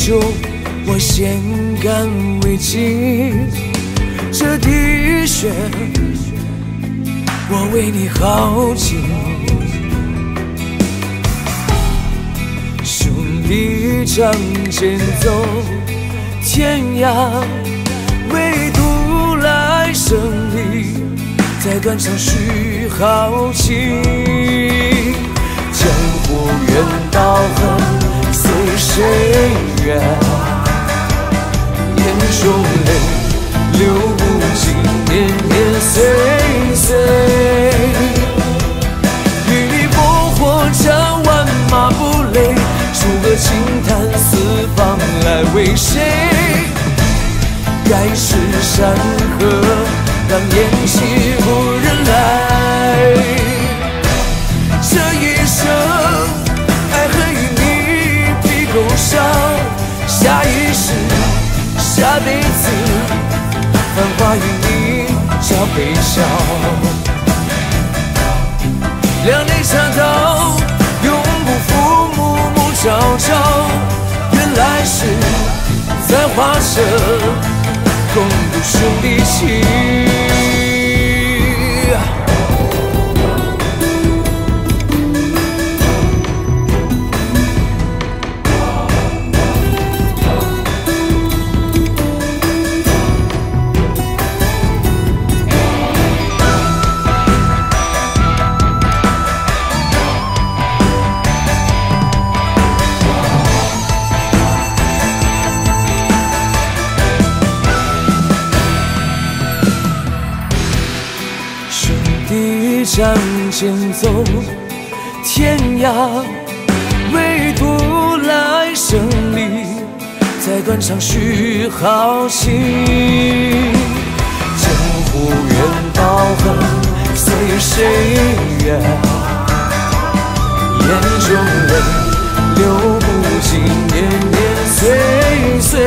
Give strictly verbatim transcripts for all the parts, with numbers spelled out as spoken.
就我先干为敬。这滴血，我为你耗尽。兄弟仗剑走天涯，唯独来生里，在断肠续豪情。江湖远道痕，随谁远？眼中泪流不尽，年年岁岁。与你烽火战，万马不累，数个轻叹四方来为谁？盖世山河，让宴席无人来。这一生，爱恨与你比狗伤，下一世，下辈子，繁华与你交悲伤。两肋插刀，永不负，暮暮朝朝。愿来世再化成共度兄弟情。仗剑走天涯，唯独来生里，在断肠续豪情。江湖远道痕，随谁远？眼中泪流不尽，年年岁岁。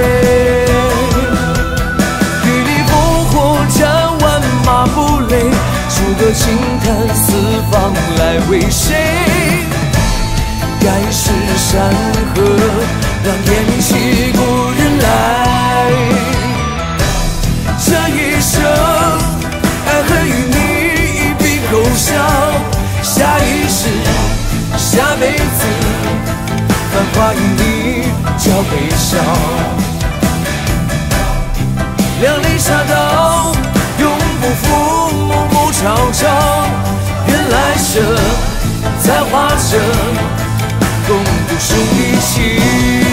与你烽火战，万马不累，数个轻叹四方来为谁？盖世山河，让宴席故人来。这一生，爱恨与你一笔勾销。下一世，下辈子，繁华与你交悲伤。两肋插刀，永不负，暮暮朝朝。愿来生再化成共度兄弟情。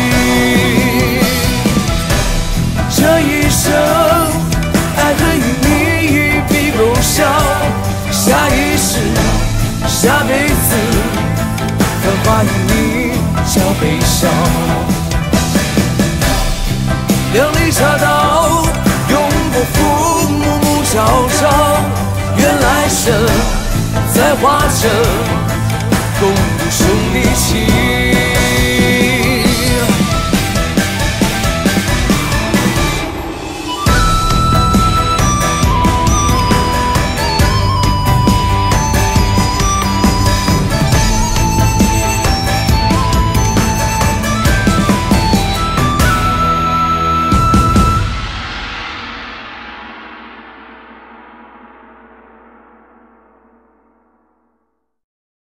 这一生，爱恨与你一笔勾销。下一世，下辈子，繁华与你交悲伤。两肋插刀，永不负，暮暮朝朝。愿来生再化成共度兄弟情。